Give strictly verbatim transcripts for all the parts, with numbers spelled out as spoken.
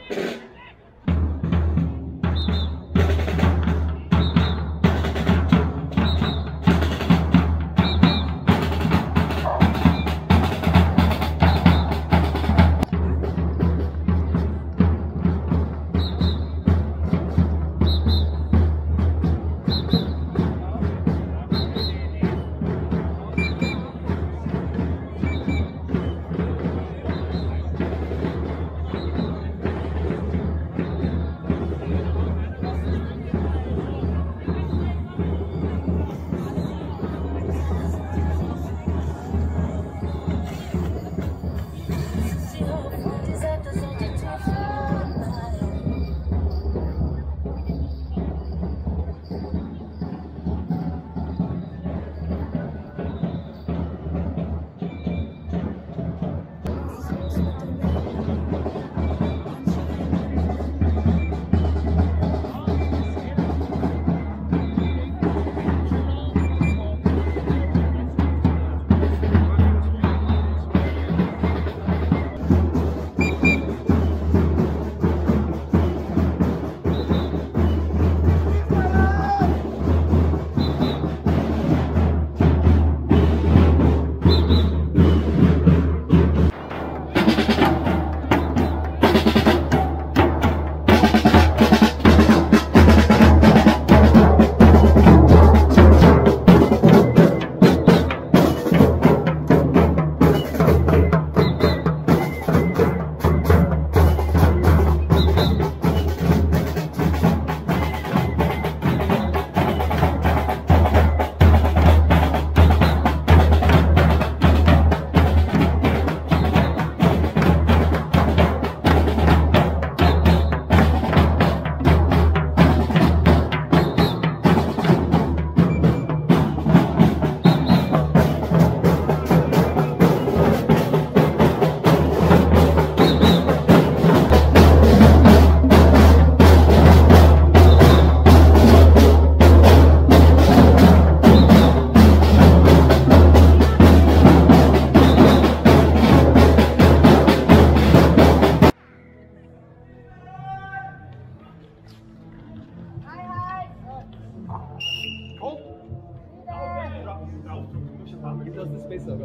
Das ist besser.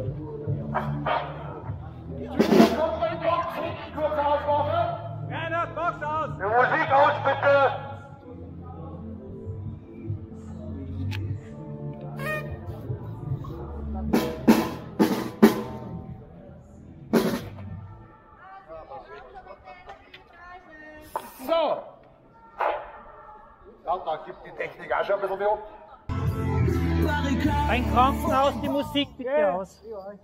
Kurz ausmachen. Bernhard, mach's aus! Die Musik aus, bitte! So! Ja, da gibt die Technik auch schon ein bisschen mehr ab. Ein Krankenhaus, die Musik bitte Ja. aus.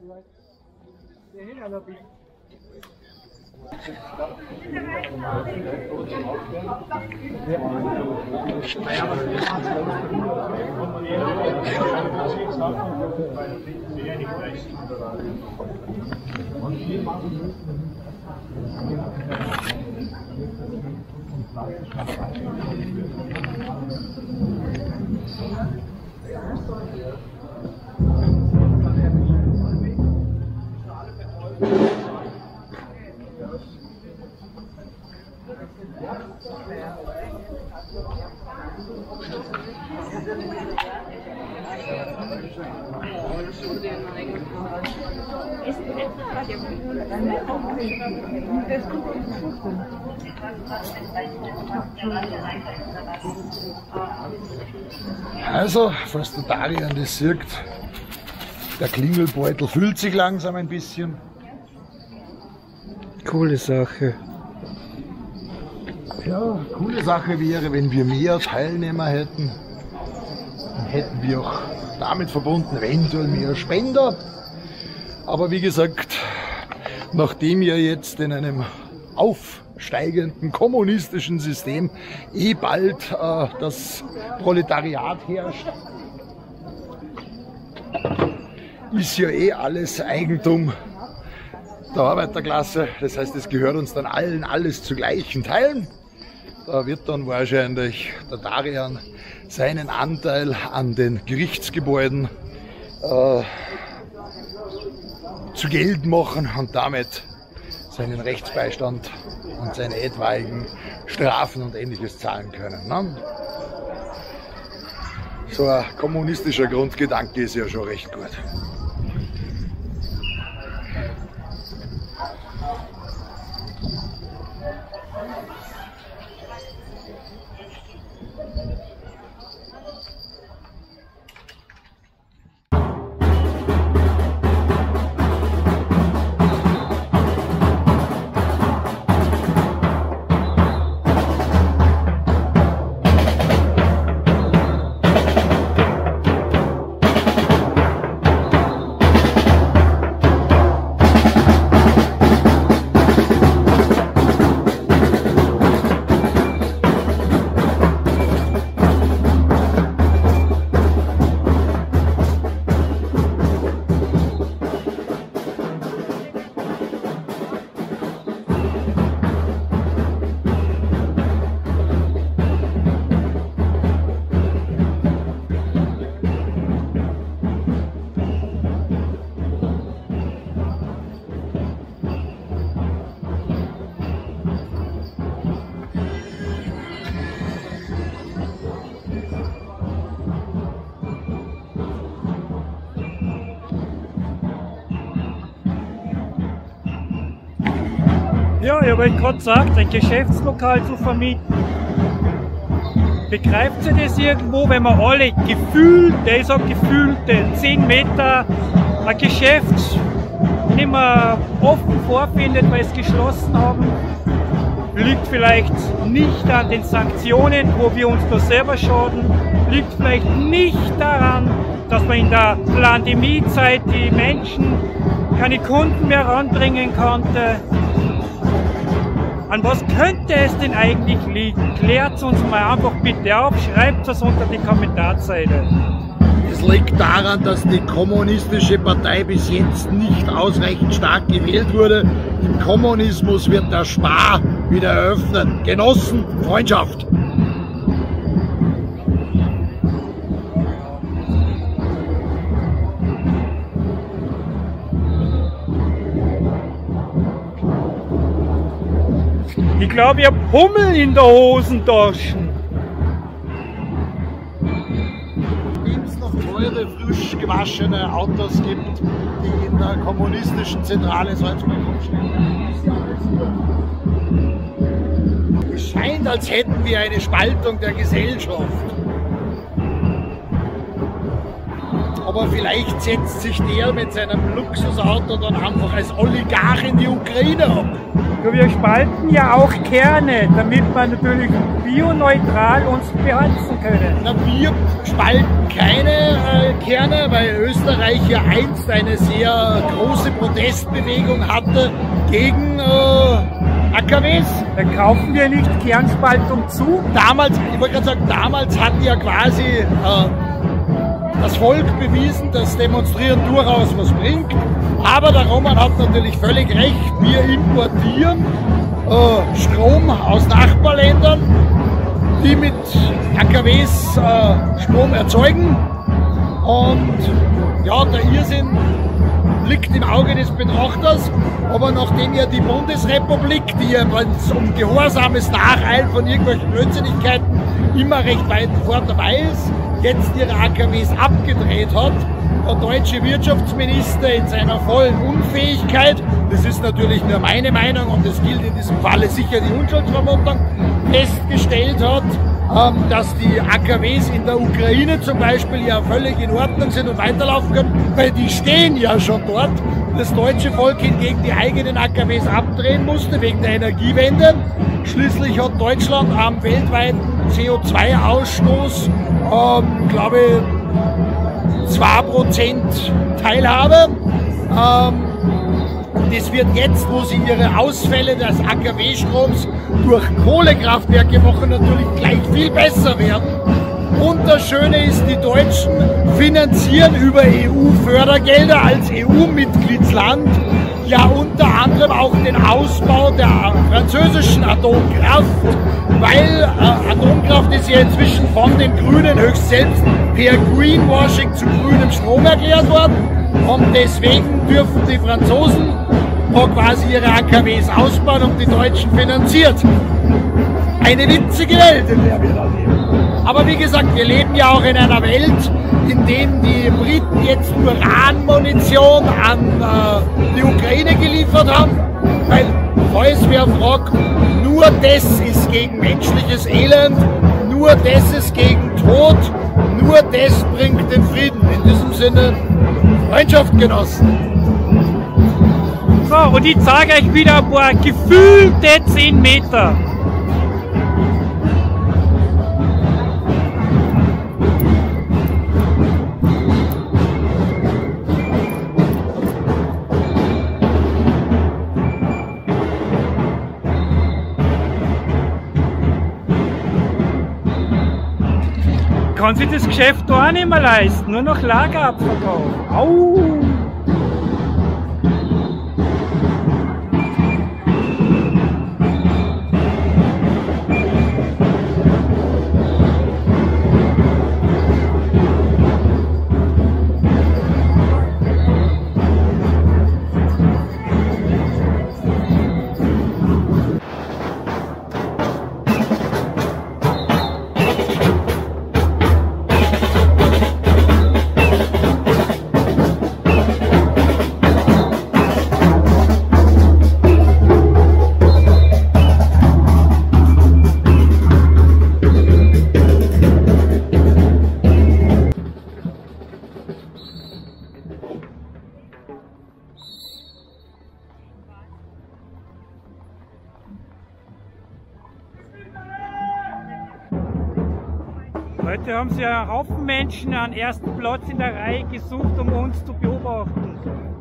Also, falls der Darian das sieht, der Klingelbeutel füllt sich langsam ein bisschen. Coole Sache. Ja, coole Sache wäre, wenn wir mehr Teilnehmer hätten. Dann hätten wir auch damit verbunden eventuell mehr Spender. Aber wie gesagt, nachdem ja jetzt in einem aufsteigenden kommunistischen System eh bald äh, das Proletariat herrscht, ist ja eh alles Eigentum der Arbeiterklasse. Das heißt, es gehört uns dann allen alles zu gleichen Teilen. Da wird dann wahrscheinlich der Darian seinen Anteil an den Gerichtsgebäuden äh, zu Geld machen und damit seinen Rechtsbeistand und seine etwaigen Strafen und Ähnliches zahlen können. Ne? So ein kommunistischer Grundgedanke ist ja schon recht gut. Ja, ich habe gerade gesagt, ein Geschäftslokal zu vermieten. Begreift ihr das irgendwo, wenn man alle gefühlt, der ist auch gefühlte zehn Meter ein Geschäft nicht mehr offen vorfindet, weil es geschlossen haben? Liegt vielleicht nicht an den Sanktionen, wo wir uns da selber schaden, liegt vielleicht nicht daran, dass man in der Pandemiezeit die Menschen keine Kunden mehr ranbringen konnte. An was könnte es denn eigentlich liegen? Klärt es uns mal einfach bitte auf, schreibt es unter die Kommentarzeile. Es liegt daran, dass die kommunistische Partei bis jetzt nicht ausreichend stark gewählt wurde. Im Kommunismus wird der Spar wieder eröffnet. Genossen, Freundschaft! Ich glaube, ich habe Hummel in der Hosentasche. Wenn es noch teure, frisch gewaschene Autos gibt, die in der kommunistischen Zentrale Salzburg rumstehen. Es scheint, als hätten wir eine Spaltung der Gesellschaft. Aber vielleicht setzt sich der mit seinem Luxusauto dann einfach als Oligarch in die Ukraine ab. Wir spalten ja auch Kerne, damit wir natürlich bioneutral uns beheizen können. Na, wir spalten keine äh, Kerne, weil Österreich ja einst eine sehr große Protestbewegung hatte gegen äh, A K Ws. Da kaufen wir nicht Kernspaltung zu. Damals, ich wollte gerade sagen, damals hat ja quasi äh, das Volk bewiesen, dass Demonstrieren durchaus was bringt. Aber der Roman hat natürlich völlig recht, wir importieren äh, Strom aus Nachbarländern, die mit A K Ws äh, Strom erzeugen. Und ja, der Irrsinn liegt im Auge des Betrachters. Aber nachdem ja die Bundesrepublik, die ja, wenn es um gehorsames Nacheilen von irgendwelchen Blödsinnigkeiten immer recht weit vor dabei ist, jetzt ihre A K Ws abgedreht hat, der deutsche Wirtschaftsminister in seiner vollen Unfähigkeit, das ist natürlich nur meine Meinung und das gilt in diesem Falle sicher die Unschuldsvermutung, festgestellt hat, ähm, dass die A K Ws in der Ukraine zum Beispiel ja völlig in Ordnung sind und weiterlaufen können, weil die stehen ja schon dort. Das deutsche Volk hingegen die eigenen A K Ws abdrehen musste wegen der Energiewende. Schließlich hat Deutschland am weltweiten C O zwei Ausstoß, ähm, glaube ich, zwei Prozent Teilhabe. Ähm, das wird jetzt, wo sie ihre Ausfälle des A K W-Stroms durch Kohlekraftwerke machen, natürlich gleich viel besser werden. Und das Schöne ist, die Deutschen finanzieren über E U-Fördergelder als E U-Mitgliedsland ja unter anderem auch den Ausbau der französischen Atomkraft, weil äh, Atomkraft ist ja inzwischen von den Grünen höchst selbst per Greenwashing zu grünem Strom erklärt worden und deswegen dürfen die Franzosen Europa quasi ihre A K Ws ausbauen und die Deutschen finanziert. Eine witzige Welt, in der wir da leben. Aber wie gesagt, wir leben ja auch in einer Welt, in der die Briten jetzt Uranmunition an äh, die Ukraine geliefert haben, weil, falls wer fragt, nur das ist gegen menschliches Elend, nur das ist gegen Tod, nur das bringt den Frieden. In diesem Sinne, Freundschaft genossen. So, und ich zeige euch wieder ein paar gefühlte zehn Meter. Kann sich das Geschäft da auch nicht mehr leisten, nur noch Lagerabverkauf. Au! Heute haben sie einen Haufen Menschen an ersten Platz in der Reihe gesucht, um uns zu beobachten.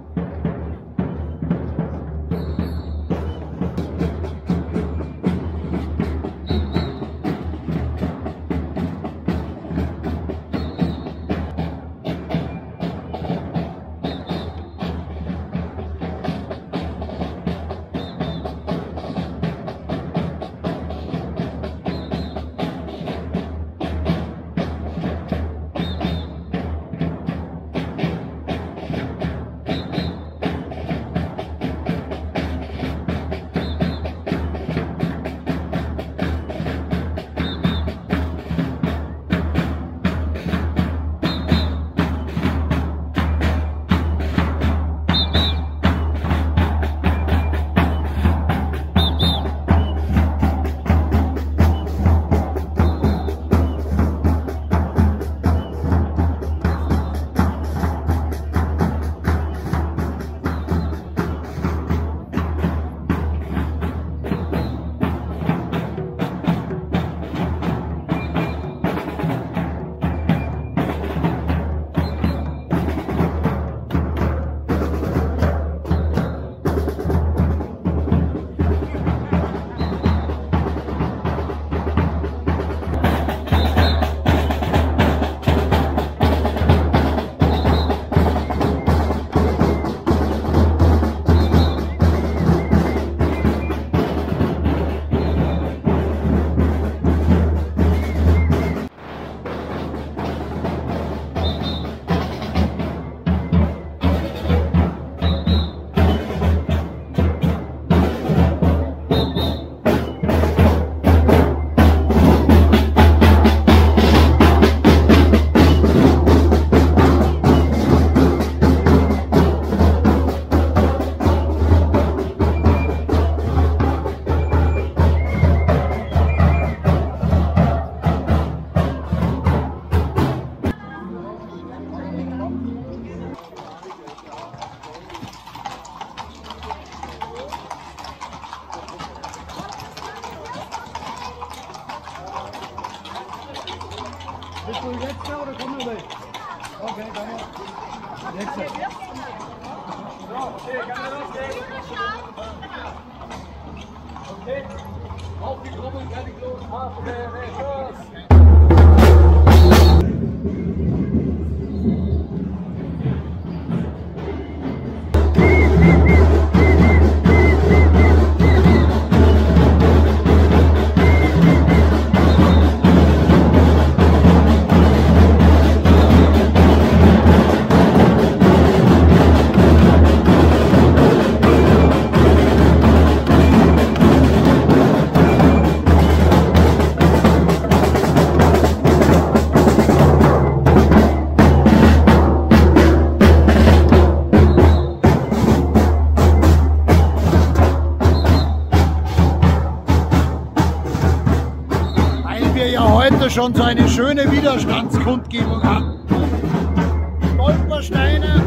Bist du jetzt da oder kommen wir weg? Okay, komm mal. Jetzt. So, okay, kann man losgehen? Okay. Auf die Trommel, fertig los. Auf, okay, los. heute schon so eine schöne Widerstandskundgebung an. Stolpersteine